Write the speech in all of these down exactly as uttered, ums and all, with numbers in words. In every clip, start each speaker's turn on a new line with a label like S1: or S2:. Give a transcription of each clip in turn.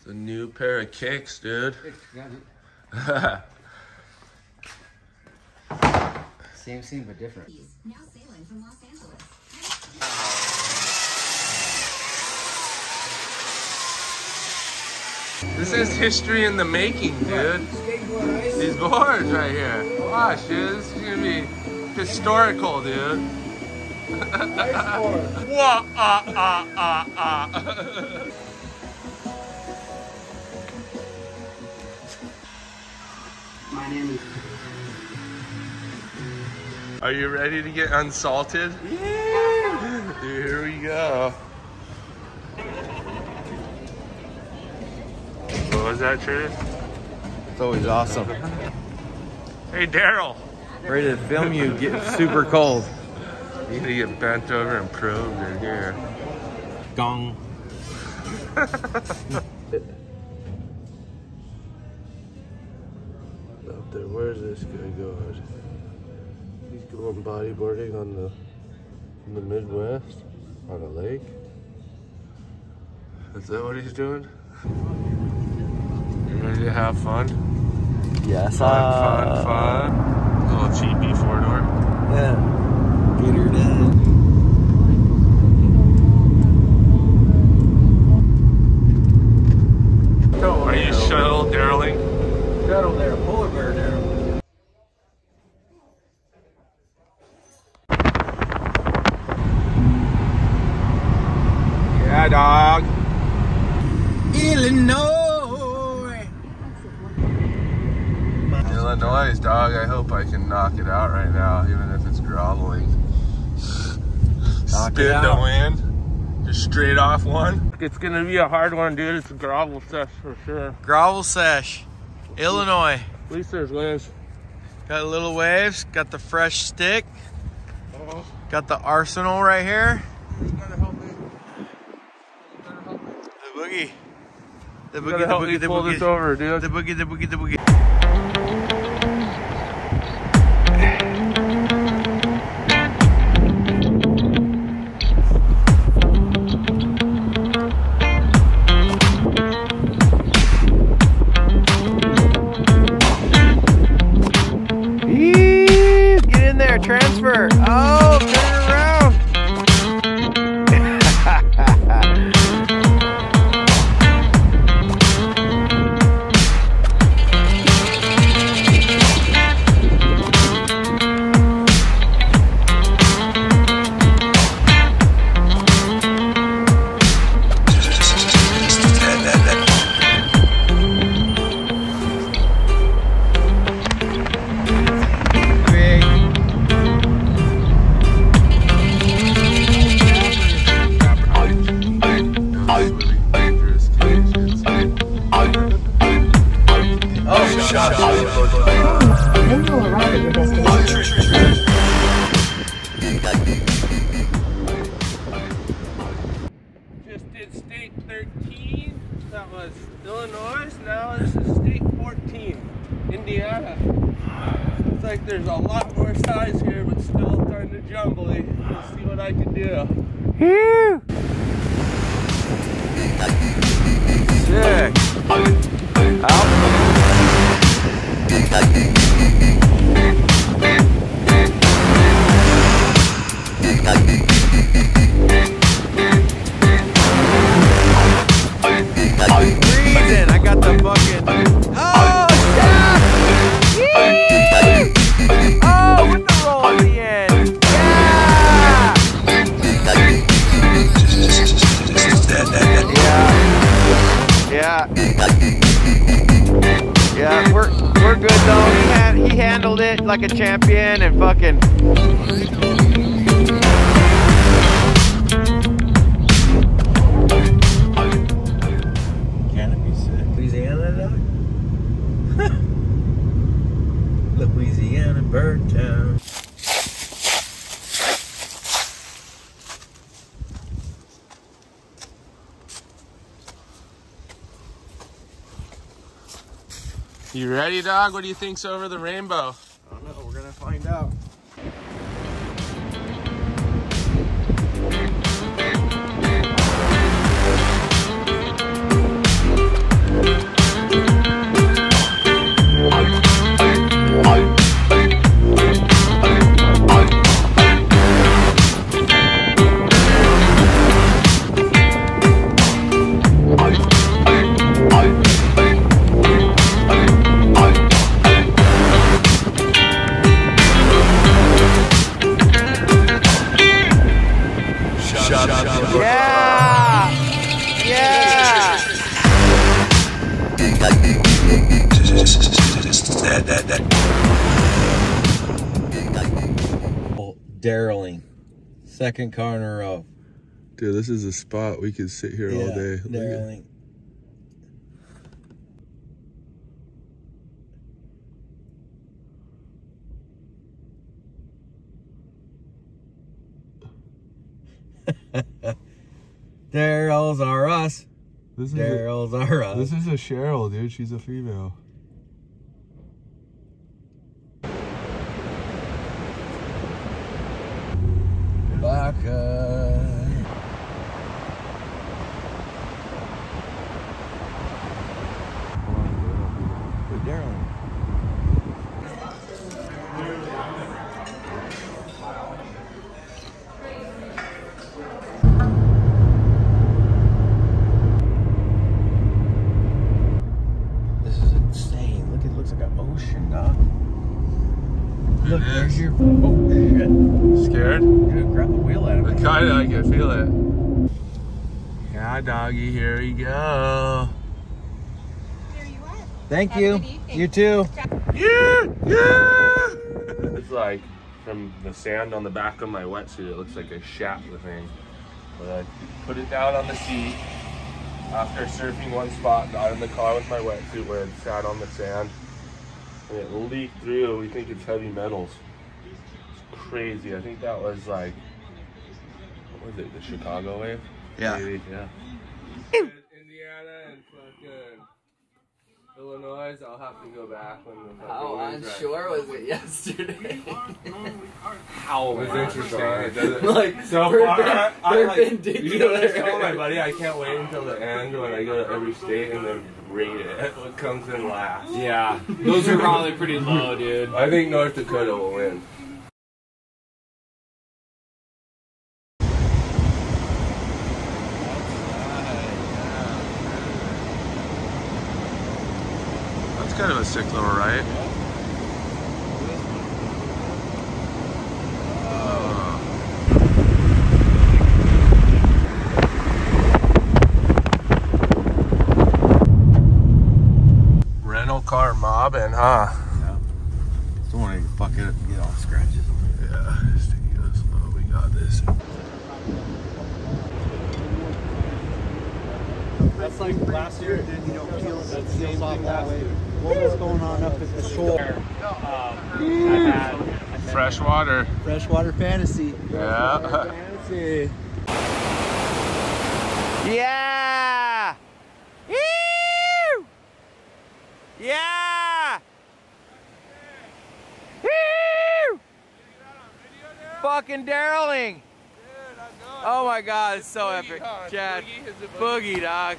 S1: The new pair of kicks, dude.
S2: Same scene, but different.
S3: Now sailing from Los Angeles.
S1: This is history in the making, dude. These boards right here. Watch, dude. This is gonna be historical, dude. Wah, ah, ah, ah, ah.
S2: My name is...
S1: Are you ready to get unsalted? Yeah! Here we go. What was that, Trader?
S4: It's always awesome.
S1: Hey, Daryl.
S4: Ready to film you get super cold.
S1: You need to get bent over and probed in here.
S4: Gong.
S1: Up there, where's this guy going? He's going bodyboarding on the in the Midwest on a lake. Is that what he's doing? You ready to have fun?
S4: Yes.
S1: Fun,
S4: uh,
S1: fun, fun. A little cheapy four door.
S4: Yeah. Get her done.
S1: Are you shuttle Darreling?
S4: Shuttle there, polar bear there.
S1: Yeah, dog.
S4: Illinois.
S1: Illinois, dog. I hope I can knock it out right now, even if it's groveling.
S4: Knock
S1: Spin
S4: it
S1: to
S4: out.
S1: win. Just straight off one. It's gonna be a hard one, dude. It's a grovel sesh for sure.
S4: Grovel sesh, Illinois.
S1: At least there's waves.
S4: Got little waves. Got the fresh stick.
S1: Oh,
S4: Got the arsenal right here.
S1: you gotta help me. You gotta help me.
S4: The boogie. The
S1: You
S4: boogie.
S1: gotta
S4: The
S1: help
S4: boogie.
S1: me
S4: The
S1: pull
S4: boogie.
S1: this over, dude.
S4: The boogie. The boogie. The boogie. Get in there, transfer. Oh, turn it around.
S3: Then you'll arrive at your destination.
S1: Just did state thirteen. That was Illinois. Now this is state fourteen, Indiana. Looks like there's a lot more size here, but still kind of jumbly. Let's see what I can do.
S4: Sick. Out. Freezing. I got the fucking. Oh, yeah! Oh, with the roll at the end. Yeah. Yeah. Yeah, we're we're good though. He had he handled it like a champion and fucking. Can it be sick? Louisiana though? Louisiana bird town.
S1: You ready, dog? What do you think's over the rainbow?
S4: I don't know. We're gonna find out.
S5: that, that, that.
S6: Darreling. Second car in a row.
S7: Dude, this is a spot we could sit here
S6: Yeah,
S7: all day.
S6: Darreling. Darrell's are us.
S7: This is
S6: Darrell's are us.
S7: This is a Cheryl, dude. She's a female.
S6: Vodka. We're Darreling. Ocean, dog. Look, there's your. Oh shit!
S7: Scared?
S6: Dude, grab the wheel out of it.
S7: Kinda, I can feel it. Yeah, doggy, here we go.
S3: Here you are.
S6: Thank
S3: Have a
S6: you.
S3: good evening.
S6: You too.
S7: Yeah, yeah. It's like from the sand on the back of my wetsuit. It looks like I shat the thing. But I put it down on the seat after surfing one spot. Got in the car with my wetsuit where it sat on the sand. And it leaked through. We think it's heavy metals. It's crazy. I think that was like, what was it, the Chicago wave?
S6: Yeah.
S7: Maybe, yeah.
S1: Indiana and fucking Illinois, I'll have to go back when the
S2: How unsure was it yesterday?
S1: How was interesting. It doesn't,
S2: Like,
S1: so
S2: perpen-
S1: far, I, I like,
S2: perpendicular.
S1: you know, I told my buddy I can't wait until the end when I go to every state and then rate it. What comes in last?
S8: Yeah, those are probably pretty low, dude.
S1: I think North Dakota will win.
S7: That's kind of a sick little ride. Rental car mobbing, huh?
S6: Yeah. Don't want to fuck it get all scratches.
S7: Yeah, just take it slow. We got this.
S9: That's like last year, then you don't feel it. That same off that way. What was going on up at the shore?
S7: Fresh water.
S9: Freshwater fantasy.
S7: Yeah.
S9: Fantasy.
S4: Yeah! Woo! Yeah! Woo! Fucking Darreling! Oh my god, it's so epic. Chad, boogie, dog.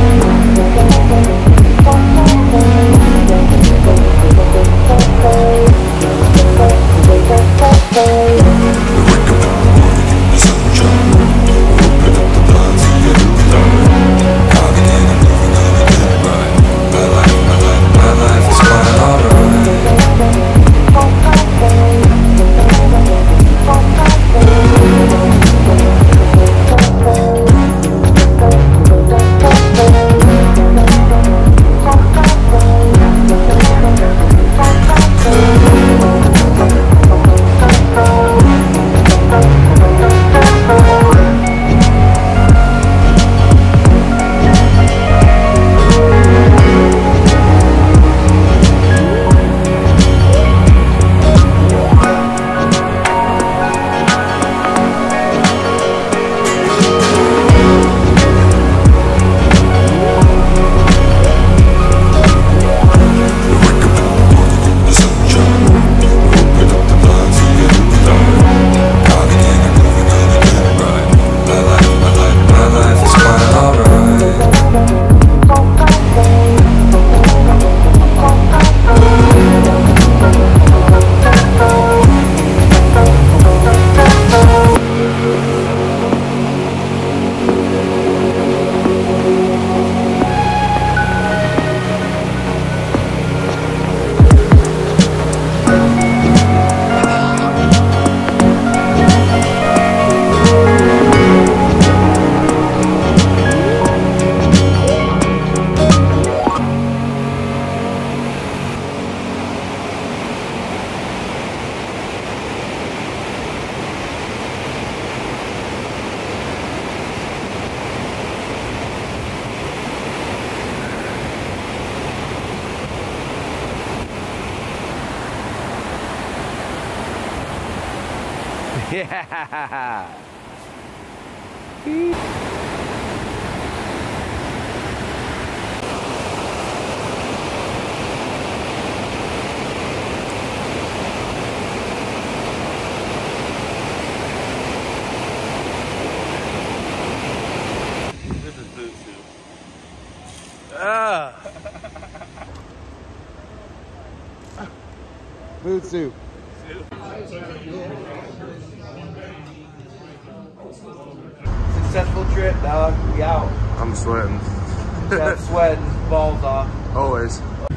S3: Thank you.
S4: Yeah.
S7: This is boot soup.
S4: Ah.
S6: Food soup.
S2: Successful trip, dog. We out.
S6: I'm sweating.
S2: Got sweating balls off.
S6: Always.